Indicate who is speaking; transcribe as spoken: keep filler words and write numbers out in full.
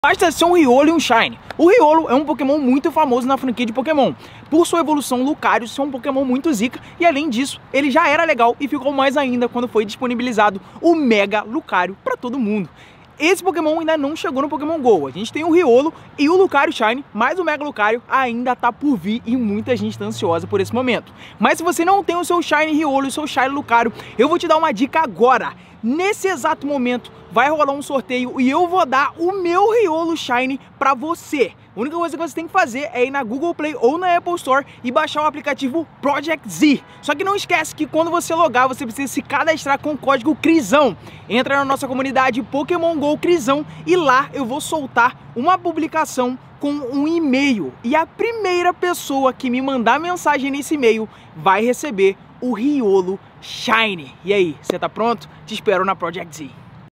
Speaker 1: Basta ser um Riolo e um Shine. O Riolo é um Pokémon muito famoso na franquia de Pokémon, por sua evolução Lucario ser um Pokémon muito zica, e além disso, ele já era legal e ficou mais ainda quando foi disponibilizado o Mega Lucario para todo mundo. Esse Pokémon ainda não chegou no Pokémon GO, a gente tem o Riolo e o Lucario Shine, mas o Mega Lucario ainda tá por vir e muita gente tá ansiosa por esse momento. Mas se você não tem o seu Shine Riolo e o seu Shine Lucario, eu vou te dar uma dica agora. Nesse exato momento vai rolar um sorteio e eu vou dar o meu Riolo Shine pra você. A única coisa que você tem que fazer é ir na Google Play ou na Apple Store e baixar o aplicativo Project Z. Só que não esquece que quando você logar, você precisa se cadastrar com o código CRISão. Entra na nossa comunidade Pokémon GO CRISão e lá eu vou soltar uma publicação com um e-mail. E a primeira pessoa que me mandar mensagem nesse e-mail vai receber o Riolo Shine. E aí, você tá pronto? Te espero na Project Z.